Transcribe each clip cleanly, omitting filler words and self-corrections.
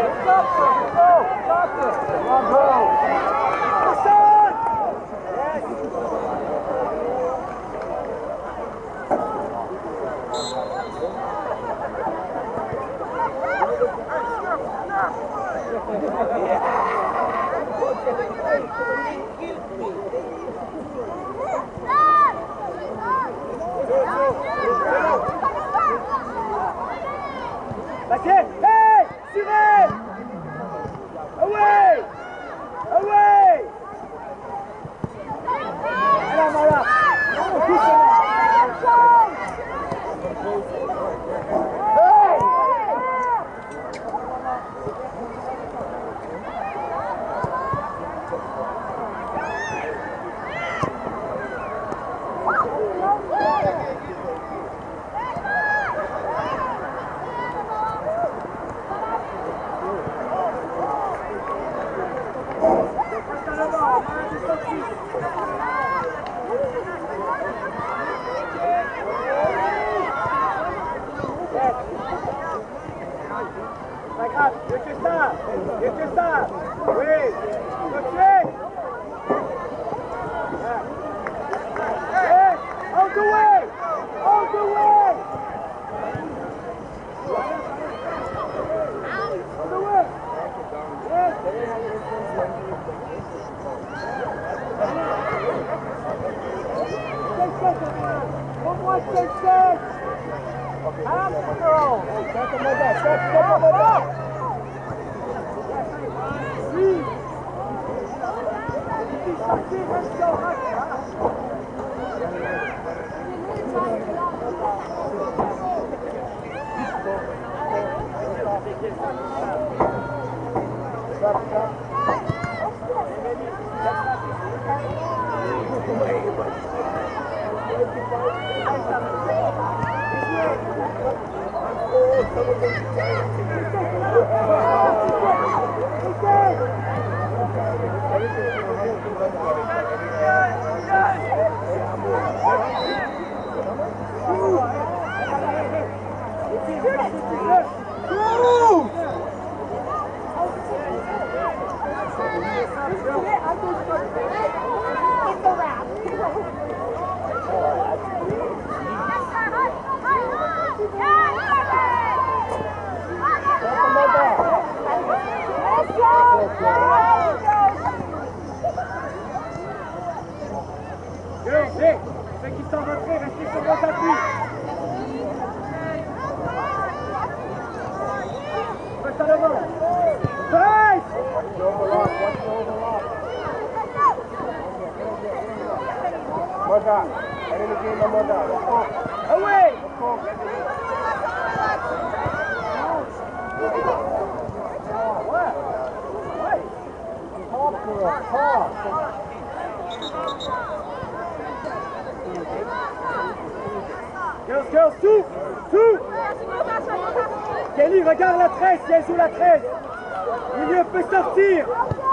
Kelly, regarde la 13, si elle joue la 13. Milieu peut sortir.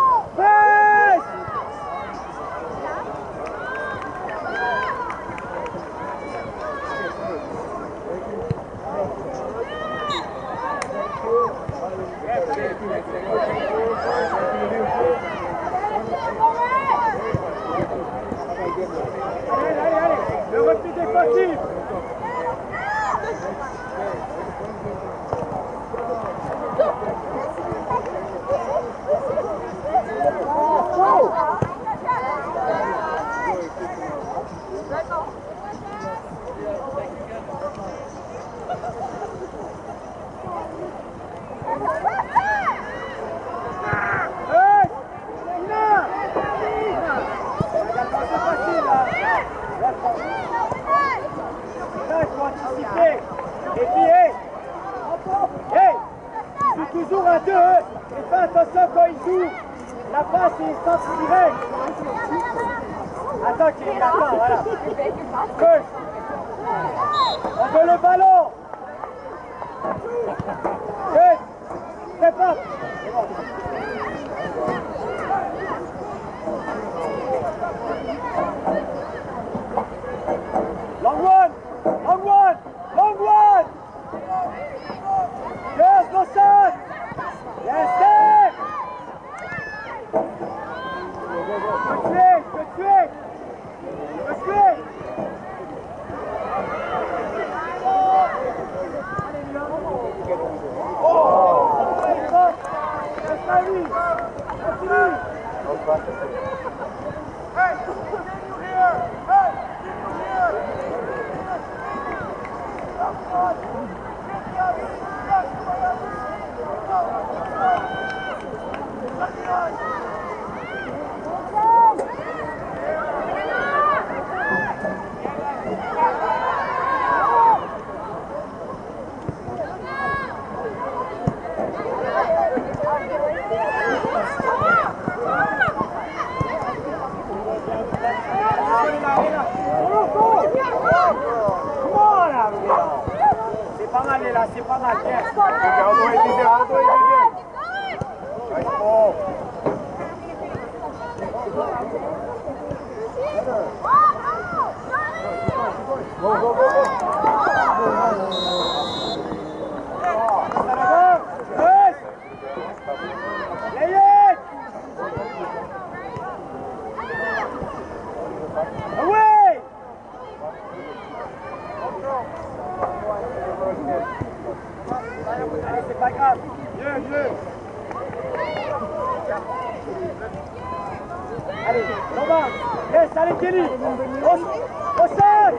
Presse. Allez, le repli défensif. Toujours à deux, et fais attention quand il joue. La passe est centre direct. Attends qu'il attend, voilà. Push. On veut le ballon. Good. Step up. Long one. Long one. Long one. Yes, no shot. Yes. C'est pas mal, bien. C'est pas grave, mieux. Allez, Robin, laisse, allez Kelly, au sol.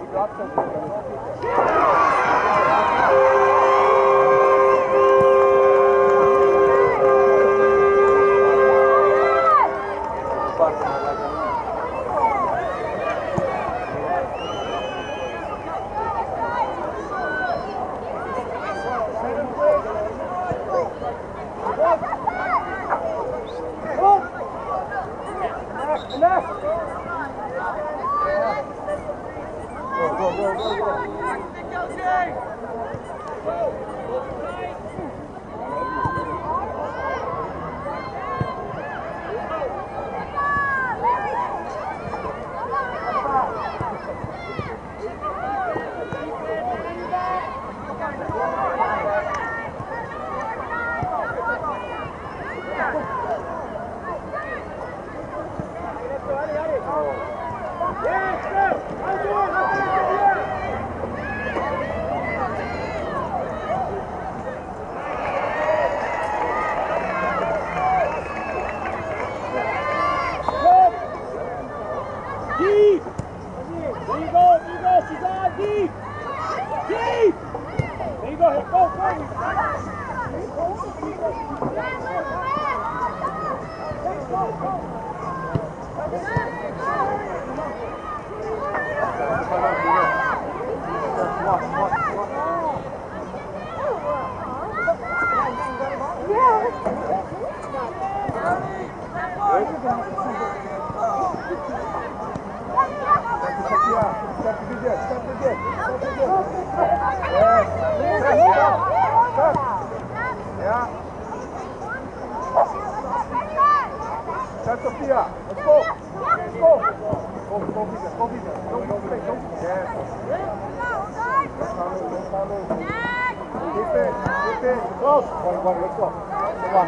Sophia, let's go. Let's go. Go bigger. Don't mistake. Yes. Keep it. Close. One, let's go. Come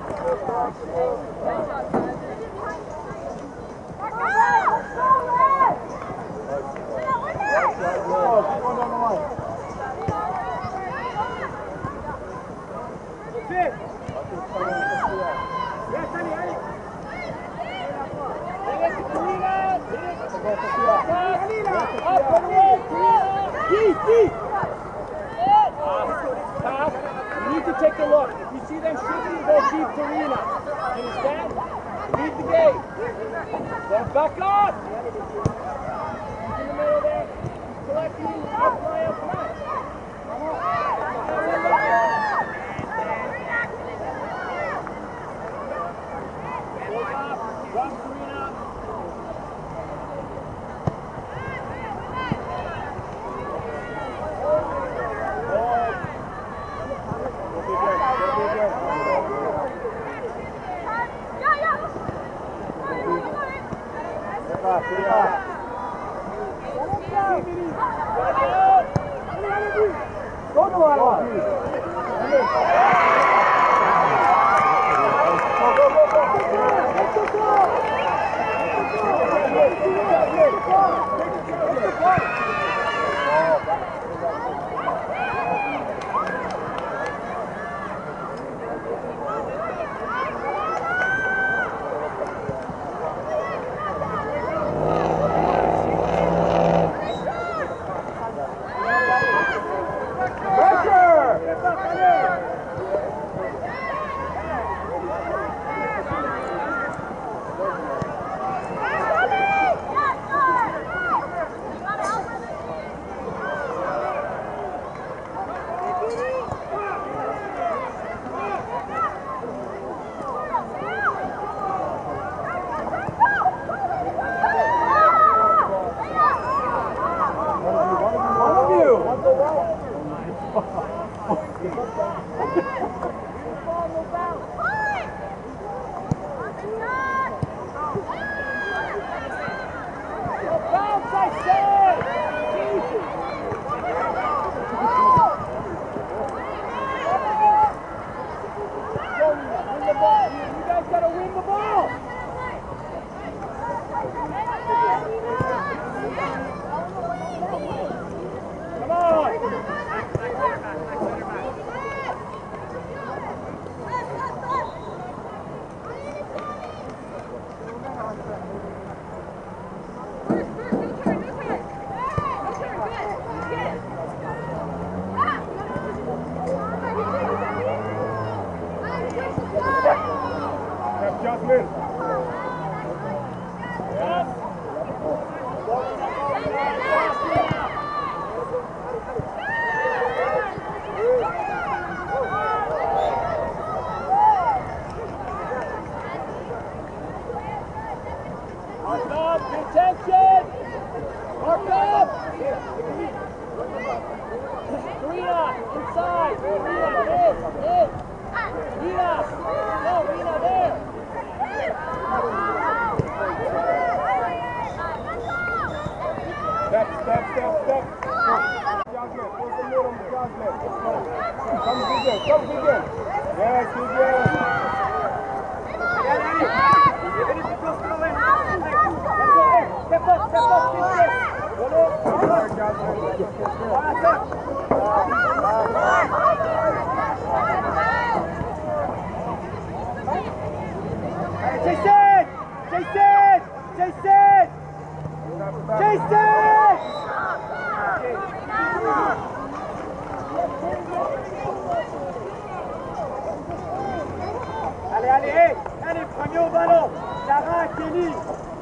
You need to take a look. If you see them shooting, go deep to Rena. Understand? Lead the game. Then back up. He's in the middle there. Collecting up front. Drop Serena. Bounce, I said! Jesus! Win the ball. You guys gotta win the ball! Come on! Jasmine. Mark up, pay attention! Mark up! Rena, inside! Rena, in! Rena! No, Rena, there! Step. Jasmine, put the middle, Jasmine. Come begin. Yes, begin. Step up, Jason! Allez, prenez au ballon! Sarah, Kelly!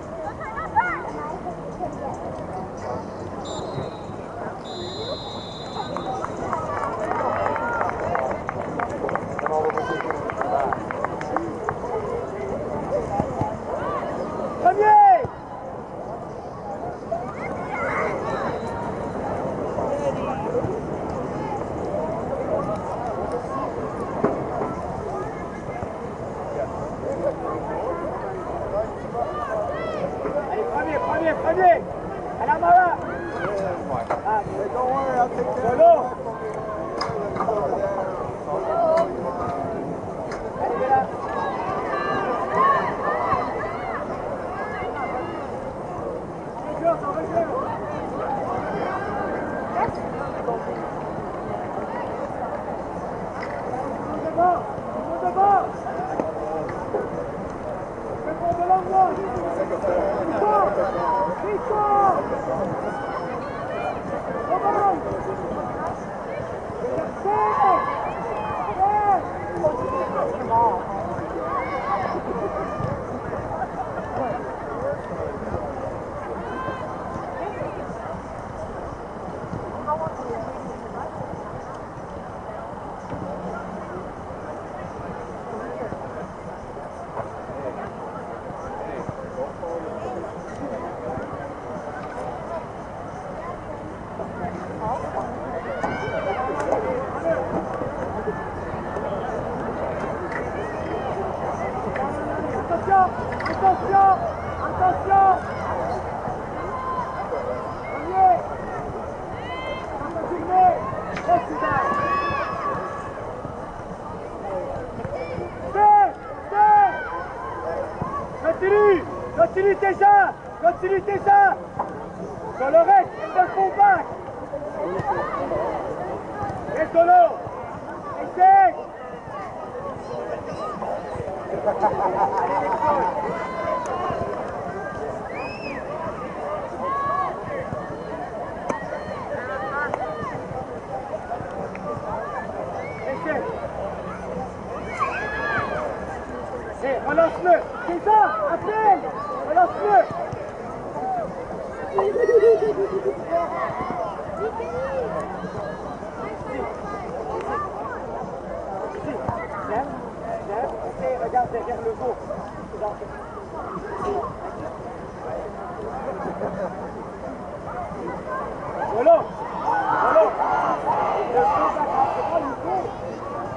Premier! Allez, premier! Allez, Amara! Don't worry, I'll take care of Solo! it. Allez, là! Continue tes ça. Dans le reste, il faut le combattre. Et solo. Essaye. Essaye. Et relance-le. C'est ça. Appelle. Relance-le. Regarde derrière le dos. Voilà. Voilà.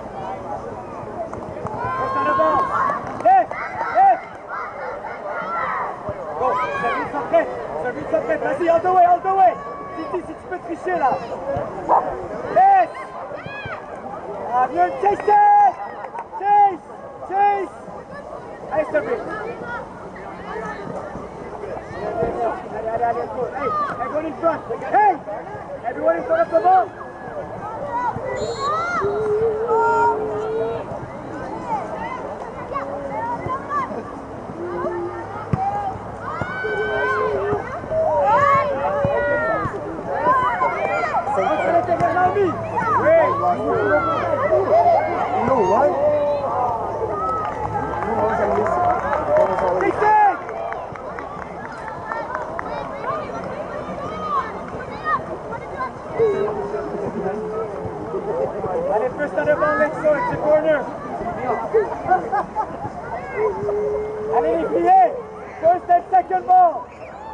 toucher là. Yes. Ah, viens le chaser. Chase. Allez, s'il te plaît. Allez, go. Hey, everyone in front. Hey, everyone in front of the ball. Allez, first on the ball, let's go, it's a corner. Allez, les filles, first and second ball.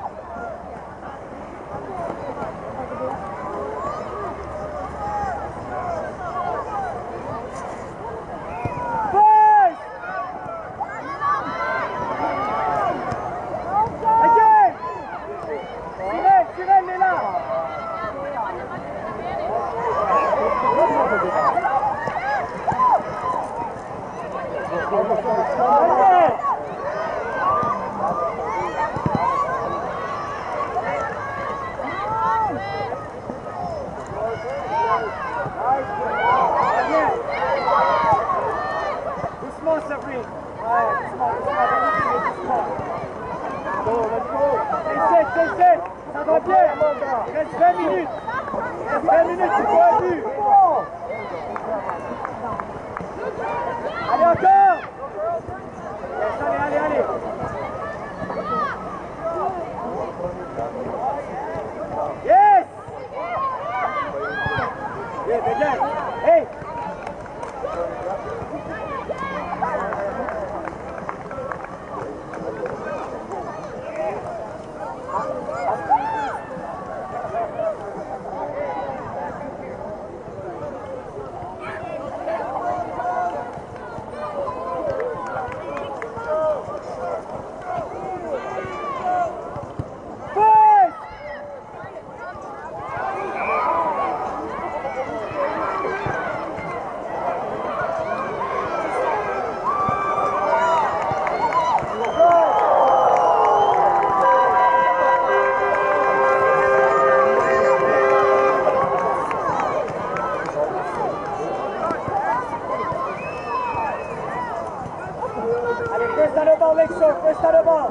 Ça va bien, il reste 20 minutes. Il reste 20 minutes, c'est pas un but. Allez encore. Allez. Yes. Yeah, dégage. Hey. First on the ball, Lakeshore, first on the ball.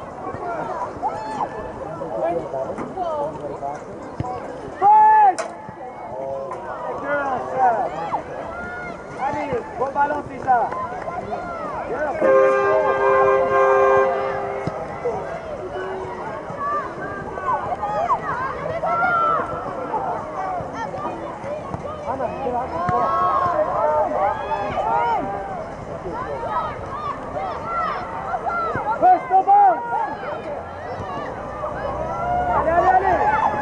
First! Girls, allez, bon ballon, c'est ça. First the ball! Allez!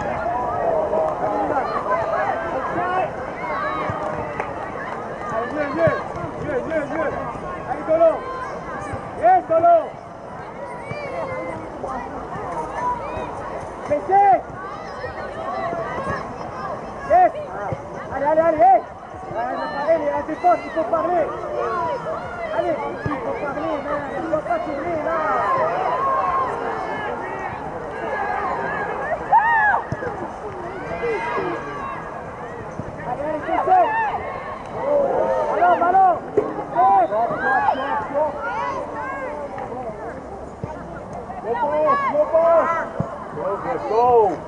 Mieux! Allez, Dolo! Yes, Dolo! Fessez! Yes! Allez! Hey! La défense, il faut parler! Allez, il faut parler, mais il ne faut pas tourner là! Allez, fessez! Ballon! Let's go!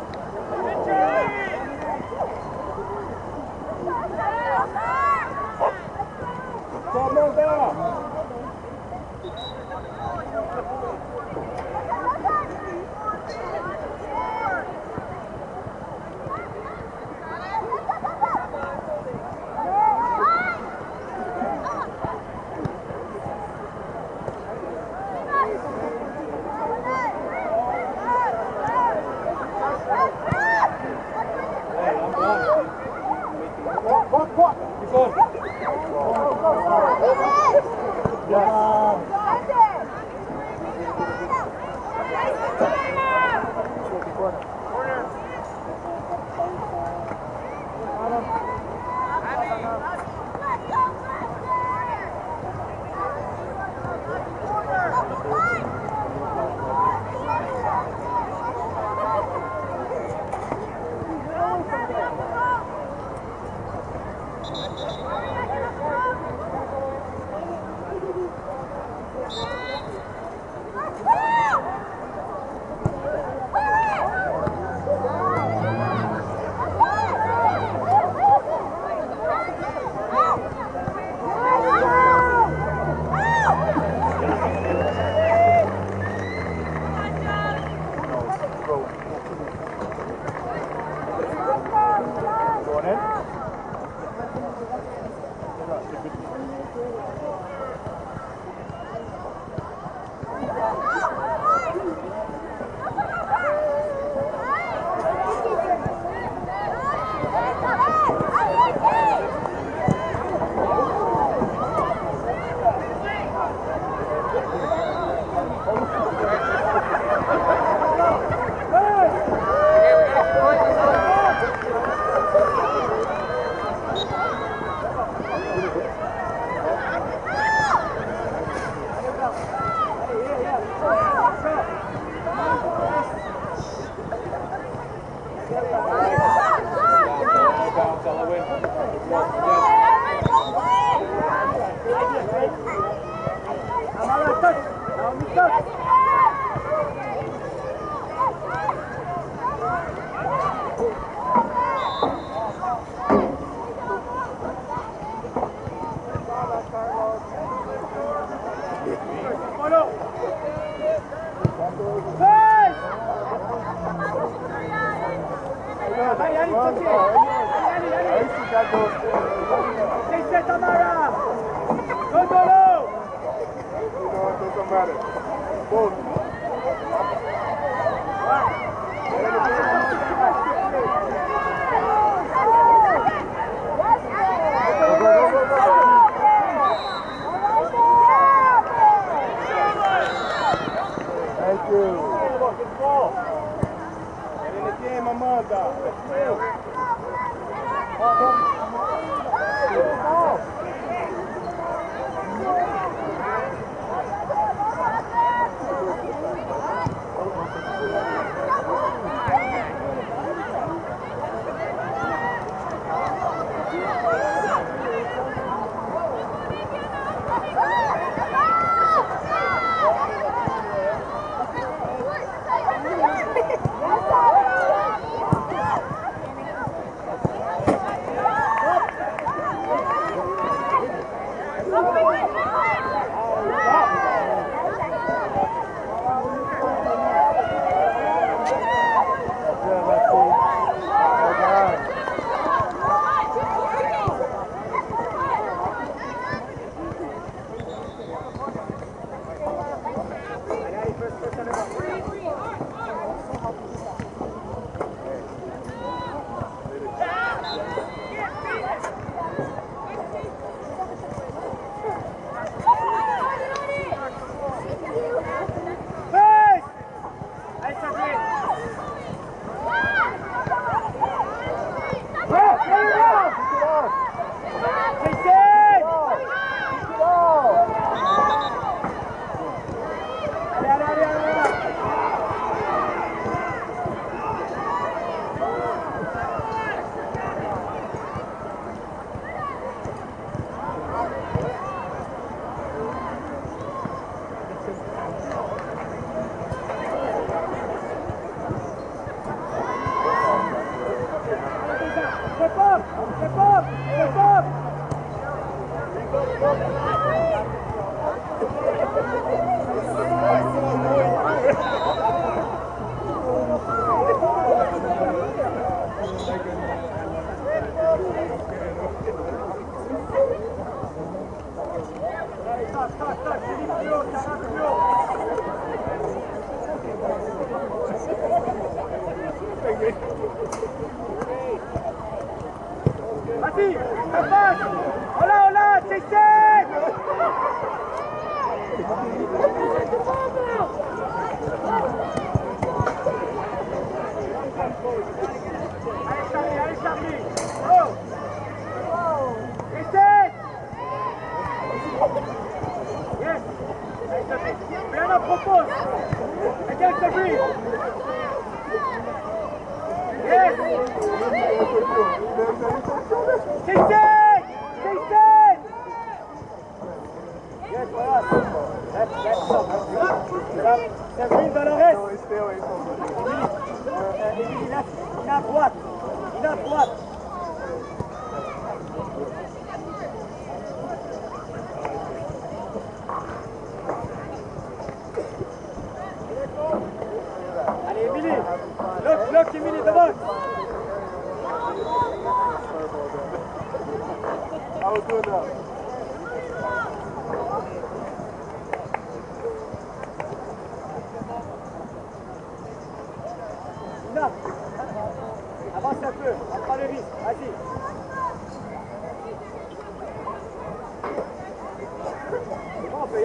I was doing that.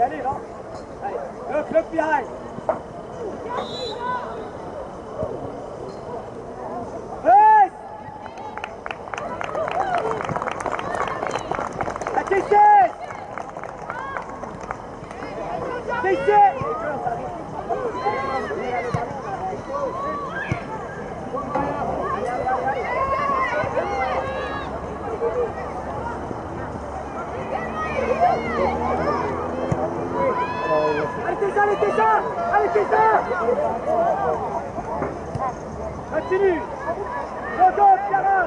allez, non? Allez, look behind. Press! Attention! Attention! Arrêtez ça! Arrêtez ça! Continue! Go, go, Pierre!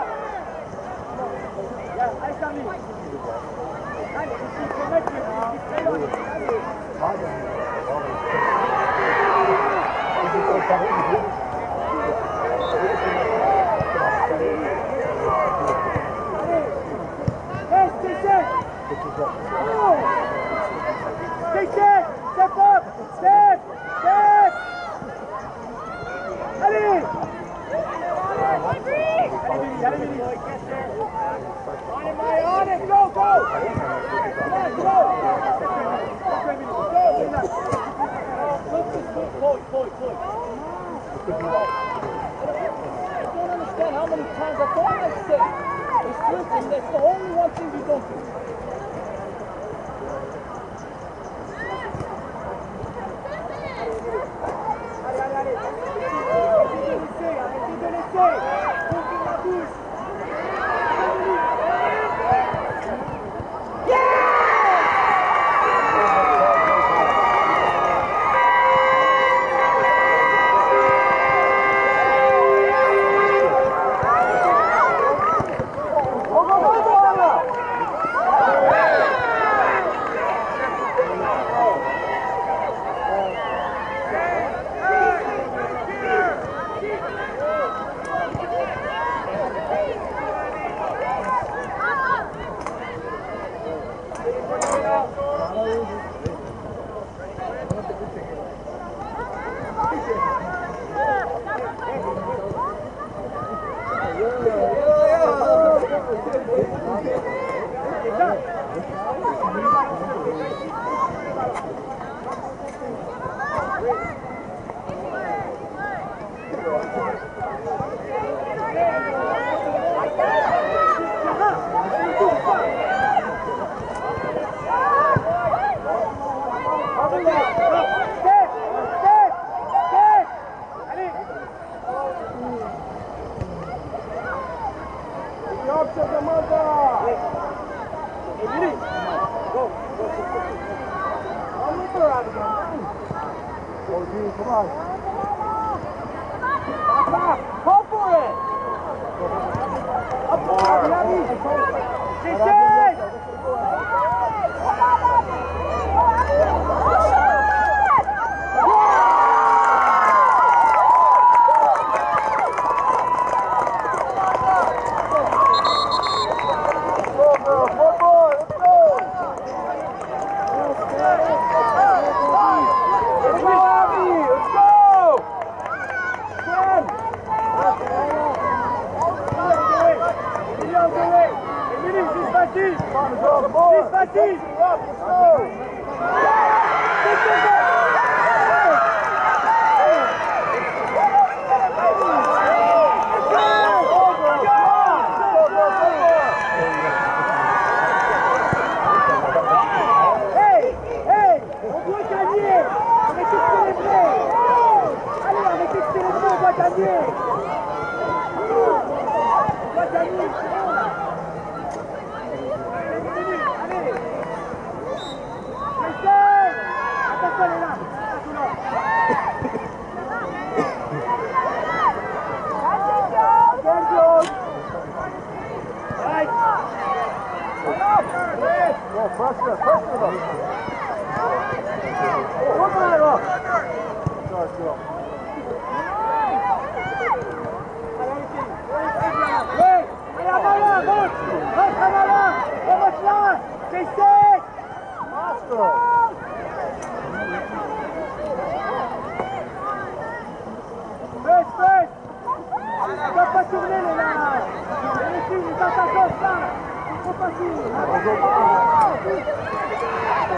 Allez, Charlie! Allez, il faut mettre Step up! Step! Step! Allez! Allez, Billy! On it! Go, go! Go! I don't understand how many times that's all I say. It's listen, that's the only one thing we don't do.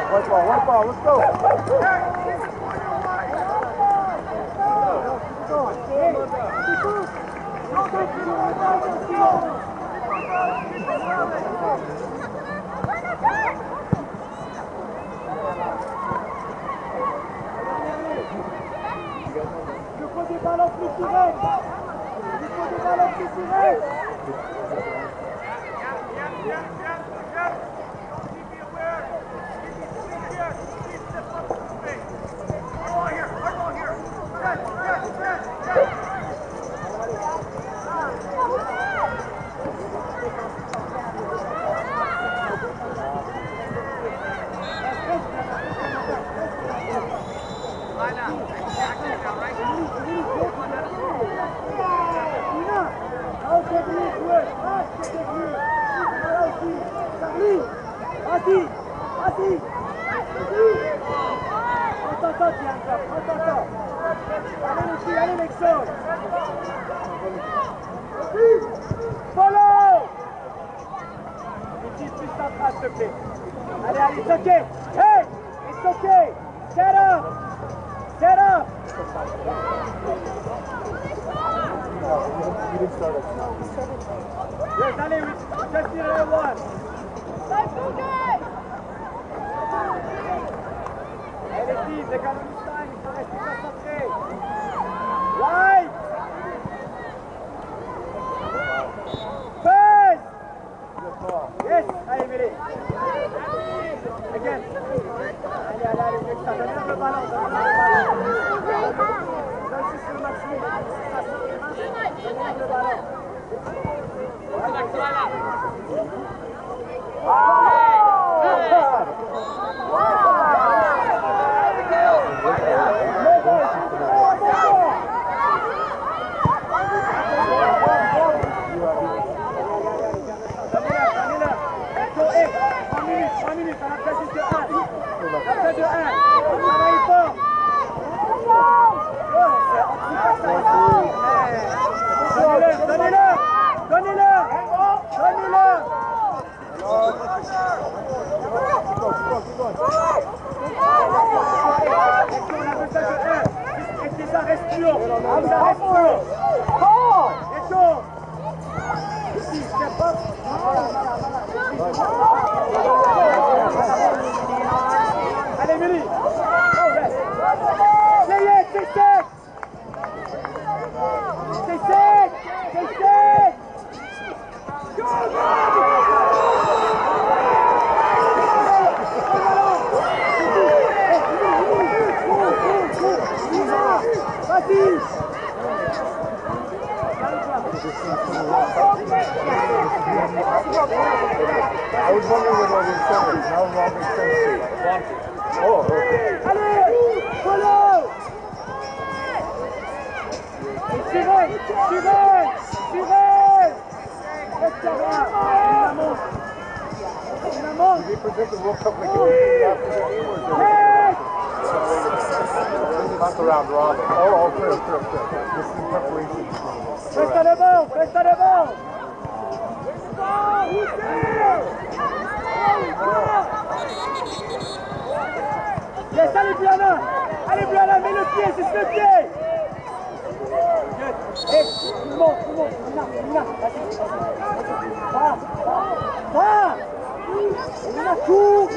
White ball, let's go. Il faut des ballons plus directs. Il faut des ballons plus directs. Allez, allez, it's okay. Hey, it's okay. Get up. Get up. Yes, allez, we just need another one. Allez, les filles, c'est quand même une time, il faut rester concentré. Right. Pass. Yes, allez, Mélie. Again. Allez, allez, allez, donne le ballon, donne le ballon. Donne juste le match nul. Donne le ballon. Allez, Mélie. C'est sec. C'est sec. C'est sec. Vas-y. I was wondering what all these sentences. Now all these sentences. Oh, okay. Allez, follow. Cyril. Reste là. Il la monte. Did he predict the World Cup like after the not the round robin. Oh, okay. This is preparation. Reste à devant. Yes, allez Brianna, mets le pied, c'est le pied. Hey, tout le monde, Lina, vas-y. Va. Lina, cours.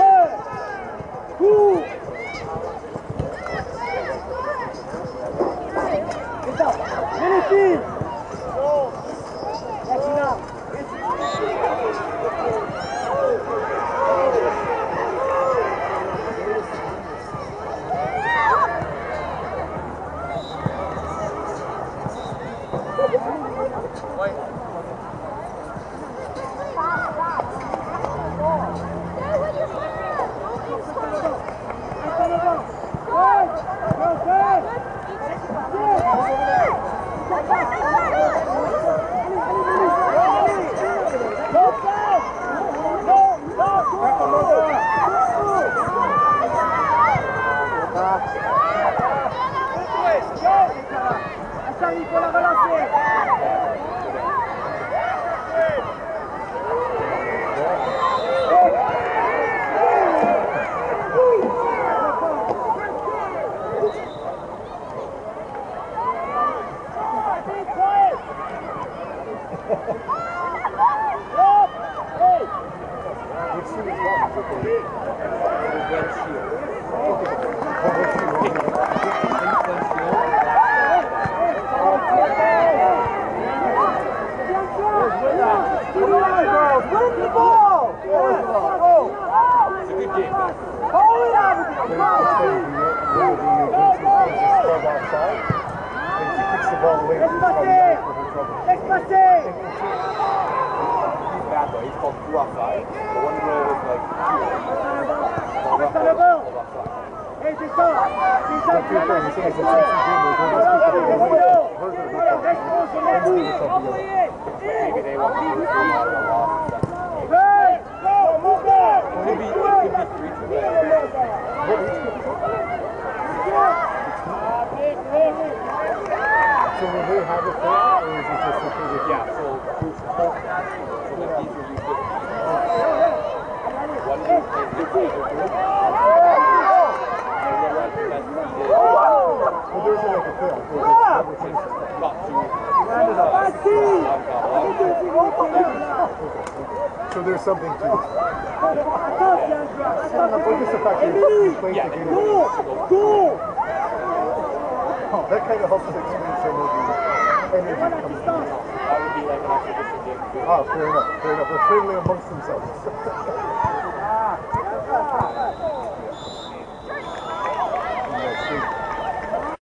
C'est ça, mets les filles. Yes, Lina. So there's something to it. Just the fact that you play the game. Oh, that kind of helps to explain some of the energy coming in. Ah, fair enough, fair enough. They're friendly amongst themselves.